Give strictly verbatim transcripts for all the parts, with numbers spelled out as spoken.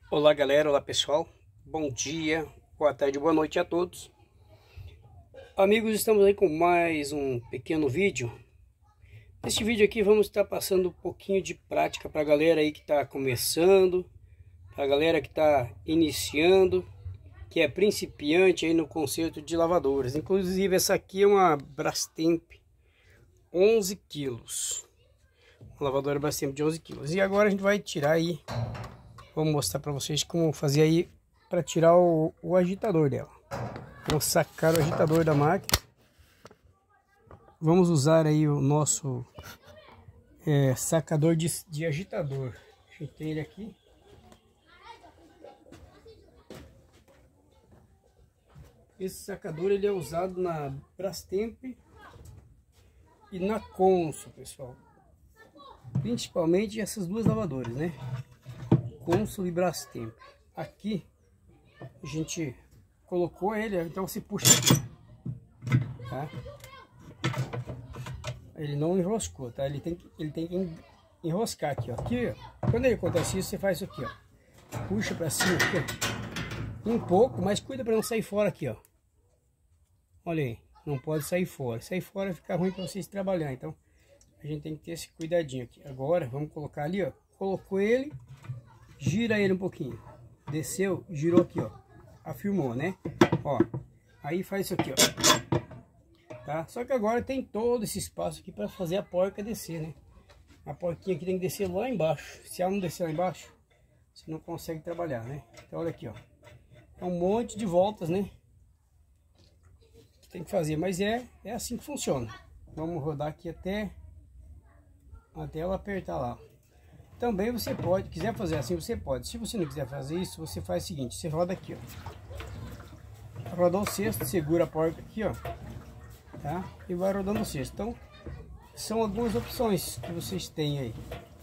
Olá galera, olá pessoal, bom dia, boa tarde, boa noite a todos. Amigos, estamos aí com mais um pequeno vídeo. Neste vídeo aqui vamos estar passando um pouquinho de prática para a galera aí que está começando, para a galera que está iniciando, que é principiante aí no conserto de lavadoras. Inclusive essa aqui é uma Brastemp onze quilos, uma lavadora Brastemp de onze quilos. E agora a gente vai tirar aí. Vou mostrar para vocês como fazer aí para tirar o, o agitador dela. Vamos sacar o agitador da máquina. Vamos usar aí o nosso é, sacador de, de agitador. A gente tem ele aqui. Esse sacador ele é usado na Brastemp e na Consul, pessoal. Principalmente essas duas lavadoras, né? Consul e Brastemp. Aqui a gente colocou ele, então você puxa aqui, tá? Ele não enroscou, tá? Ele tem que, ele tem que enroscar aqui, ó. Aqui, ó. Quando ele acontece isso, você faz isso aqui, ó. Puxa pra cima aqui, ó. Um pouco, mas cuida para não sair fora aqui, ó. Olha aí, não pode sair fora. Sair fora fica ruim para vocês trabalhar, então a gente tem que ter esse cuidadinho aqui. Agora vamos colocar ali, ó. Colocou ele. Gira ele um pouquinho, desceu, girou aqui, ó, afirmou, né? Ó, aí faz isso aqui, ó, tá? Só que agora tem todo esse espaço aqui para fazer a porca descer, né? A porquinha aqui tem que descer lá embaixo. Se ela não descer lá embaixo, você não consegue trabalhar, né? Então olha aqui, ó, é um monte de voltas, né? Que tem que fazer, mas é é assim que funciona. Vamos rodar aqui até até ela apertar lá. Também você pode, quiser fazer assim, você pode. Se você não quiser fazer isso, você faz o seguinte, você roda aqui, ó. Rodou o cesto, segura a porca aqui, ó. Tá? E vai rodando o cesto. Então, são algumas opções que vocês têm aí.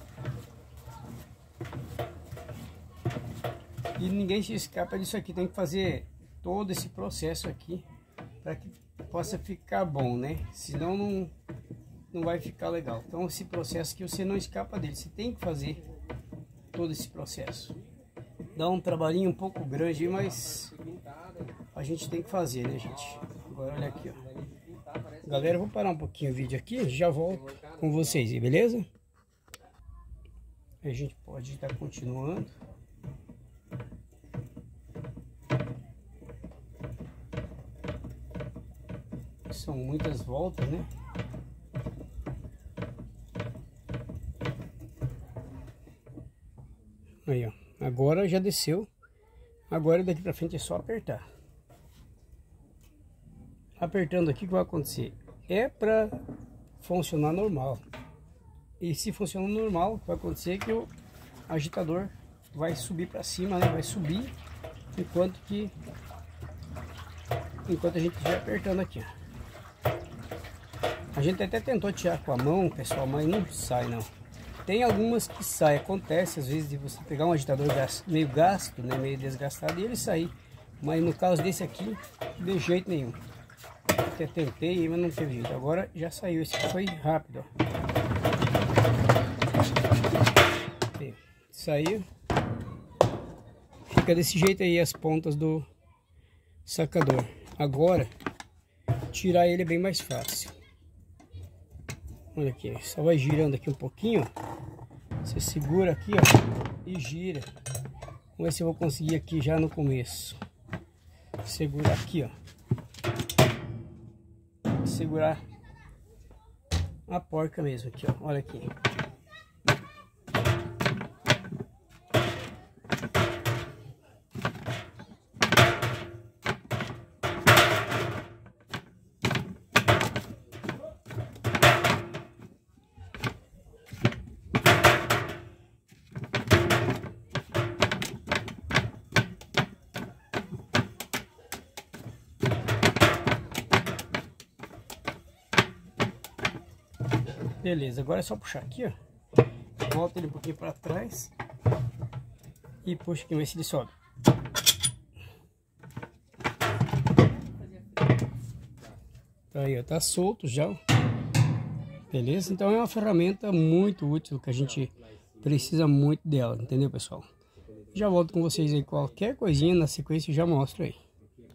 E ninguém se escapa disso aqui. Tem que fazer todo esse processo aqui para que possa ficar bom, né? Senão não... não vai ficar legal. Então esse processo que você não escapa dele, você tem que fazer todo esse processo. Dá um trabalhinho um pouco grande, mas a gente tem que fazer, né, gente? Agora olha aqui, ó. Galera, eu vou parar um pouquinho o vídeo aqui, já volto com vocês, beleza? A gente pode estar continuando. São muitas voltas, né? Aí, ó, agora já desceu. Agora daqui pra frente é só apertar. Apertando aqui, o que vai acontecer? É para funcionar normal. E se funcionar normal, vai acontecer que o agitador vai subir para cima, né? Vai subir enquanto que enquanto a gente estiver apertando aqui, ó. A gente até tentou tirar com a mão, pessoal, mas não sai não. Tem algumas que saem, acontece às vezes de você pegar um agitador meio gasto, né, meio desgastado e ele sair. Mas no caso desse aqui, de jeito nenhum. Até tentei, mas não teve jeito. Agora já saiu, esse aqui foi rápido, ó. Saiu. Fica desse jeito aí as pontas do sacador. Agora, tirar ele é bem mais fácil. Olha aqui, só vai girando aqui um pouquinho, ó. Você segura aqui, ó, e gira. Vamos ver se eu vou conseguir aqui já no começo. Segurar aqui, ó. Segurar a porca mesmo aqui, ó. Olha aqui. Beleza, agora é só puxar aqui, ó. Volta ele um pouquinho para trás e puxa aqui, ver se ele sobe. Tá aí, ó, tá solto já, ó. Beleza? Então é uma ferramenta muito útil que a gente precisa muito dela, entendeu, pessoal? Já volto com vocês aí, qualquer coisinha na sequência eu já mostro aí.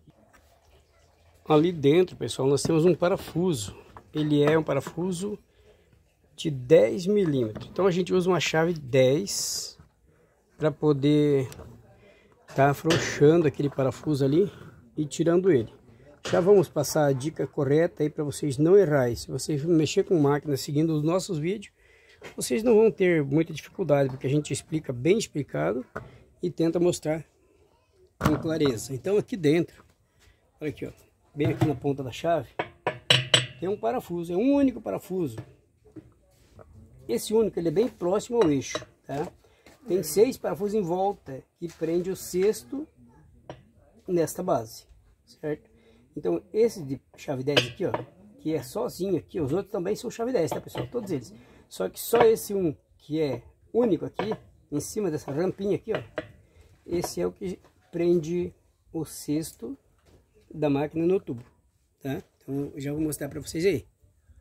Ali dentro, pessoal, nós temos um parafuso. Ele é um parafuso de dez milímetros. Então a gente usa uma chave dez para poder tá afrouxando aquele parafuso ali e tirando ele. Já vamos passar a dica correta aí para vocês não errarem. Se vocês mexer com máquina seguindo os nossos vídeos, vocês não vão ter muita dificuldade, porque a gente explica bem explicado e tenta mostrar com clareza. Então aqui dentro, olha aqui, ó, bem aqui na ponta da chave, tem um parafuso, é um único parafuso. Esse único, ele é bem próximo ao eixo, tá? Tem seis parafusos em volta que prende o cesto nesta base, certo? Então esse de chave dez aqui, ó, que é sozinho aqui, os outros também são chave dez, tá, pessoal? Todos eles. Só que só esse um que é único aqui, em cima dessa rampinha aqui, ó, esse é o que prende o cesto da máquina no tubo, tá? Então eu já vou mostrar para vocês aí.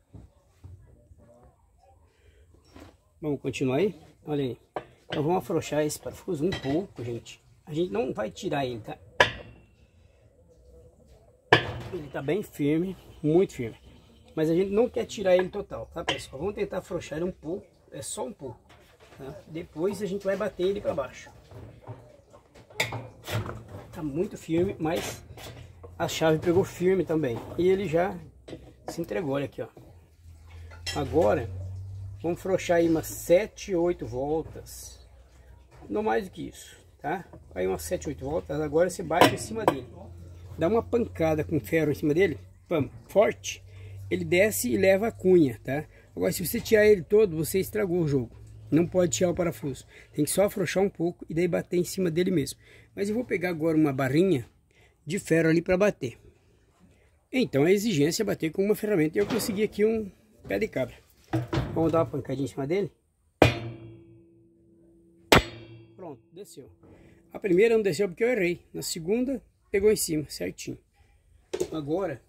Vamos continuar aí? Olha aí. Então vamos afrouxar esse parafuso um pouco, gente. A gente não vai tirar ele, tá? Ele tá bem firme, muito firme. Mas a gente não quer tirar ele total, tá, pessoal? Vamos tentar afrouxar ele um pouco, é só um pouco, tá? Depois a gente vai bater ele para baixo. Tá muito firme, mas a chave pegou firme também. E ele já se entregou, olha aqui, ó. Agora, vamos afrouxar aí umas sete, oito voltas. Não mais do que isso, tá? Aí umas sete, oito voltas, agora você bate em cima dele. Dá uma pancada com ferro em cima dele, pam, forte. Ele desce e leva a cunha, tá? Agora, se você tirar ele todo, você estragou o jogo. Não pode tirar o parafuso. Tem que só afrouxar um pouco e daí bater em cima dele mesmo. Mas eu vou pegar agora uma barrinha de ferro ali para bater. Então a exigência é bater com uma ferramenta. E eu consegui aqui um pé de cabra. Vamos dar uma pancadinha em cima dele. Pronto, desceu. A primeira não desceu porque eu errei. Na segunda, pegou em cima, certinho. Agora,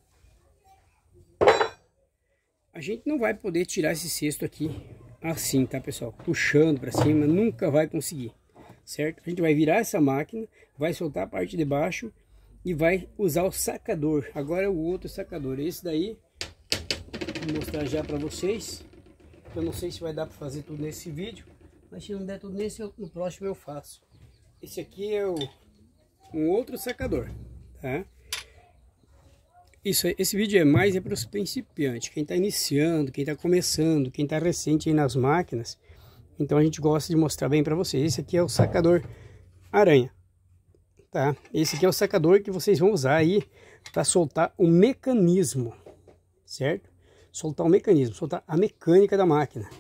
a gente não vai poder tirar esse cesto aqui assim, tá, pessoal? Puxando para cima, nunca vai conseguir, certo? A gente vai virar essa máquina, vai soltar a parte de baixo e vai usar o sacador. Agora é o outro sacador. Esse daí, vou mostrar já para vocês. Eu não sei se vai dar para fazer tudo nesse vídeo, mas se não der tudo nesse, eu, no próximo eu faço. Esse aqui é o, um outro sacador, tá? Isso, esse vídeo é mais é para os principiantes, quem está iniciando, quem está começando, quem está recente aí nas máquinas. Então a gente gosta de mostrar bem para vocês. Esse aqui é o sacador aranha, tá? Esse aqui é o sacador que vocês vão usar aí para soltar o mecanismo, certo? Soltar o mecanismo, soltar a mecânica da máquina.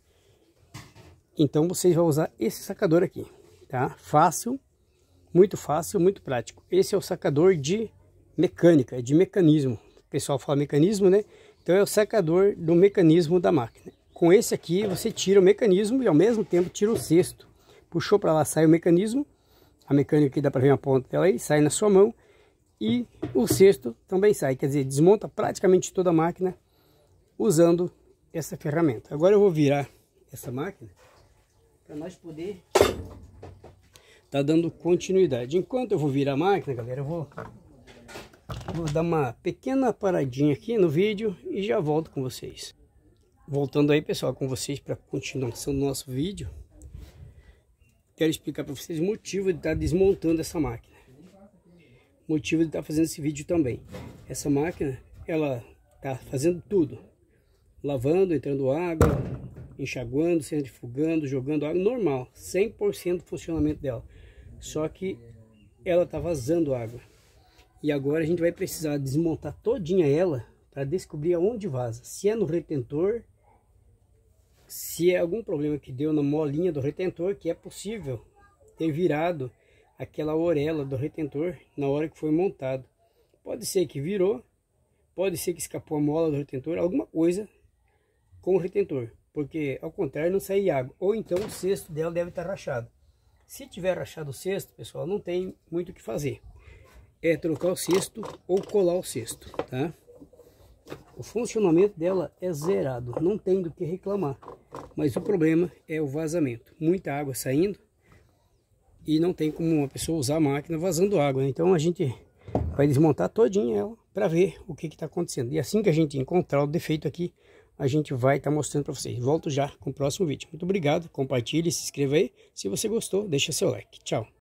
Então vocês vão usar esse sacador aqui, tá? Fácil, muito fácil, muito prático. Esse é o sacador de mecânica, de mecanismo. O pessoal fala mecanismo, né? Então é o sacador do mecanismo da máquina. Com esse aqui você tira o mecanismo e ao mesmo tempo tira o cesto. Puxou para lá, sai o mecanismo. A mecânica aqui dá para ver uma ponta dela aí, sai na sua mão. E o cesto também sai, quer dizer, desmonta praticamente toda a máquina usando essa ferramenta. Agora eu vou virar essa máquina para nós poder tá dando continuidade. Enquanto eu vou virar a máquina, galera, eu vou Vou dar uma pequena paradinha aqui no vídeo e já volto com vocês. Voltando aí, pessoal, com vocês para a continuação do nosso vídeo. Quero explicar para vocês o motivo de estar desmontando essa máquina. Motivo de estar fazendo esse vídeo também. Essa máquina, ela está fazendo tudo. Lavando, entrando água, enxaguando, centrifugando, jogando água, normal. cem por cento do funcionamento dela. Só que ela está vazando água. E agora a gente vai precisar desmontar todinha ela para descobrir aonde vaza. Se é no retentor, se é algum problema que deu na molinha do retentor, que é possível ter virado aquela orelha do retentor na hora que foi montado. Pode ser que virou, pode ser que escapou a mola do retentor, alguma coisa com o retentor. Porque ao contrário não sai água. Ou então o cesto dela deve estar rachado. Se tiver rachado o cesto, pessoal, não tem muito o que fazer. É trocar o cesto ou colar o cesto, tá? O funcionamento dela é zerado, não tem do que reclamar. Mas o problema é o vazamento. Muita água saindo e não tem como uma pessoa usar a máquina vazando água, né? Então a gente vai desmontar todinha ela para ver o que está acontecendo. E assim que a gente encontrar o defeito aqui, a gente vai estar tá mostrando para vocês. Volto já com o próximo vídeo. Muito obrigado, compartilhe, se inscreva aí. Se você gostou, deixa seu like. Tchau.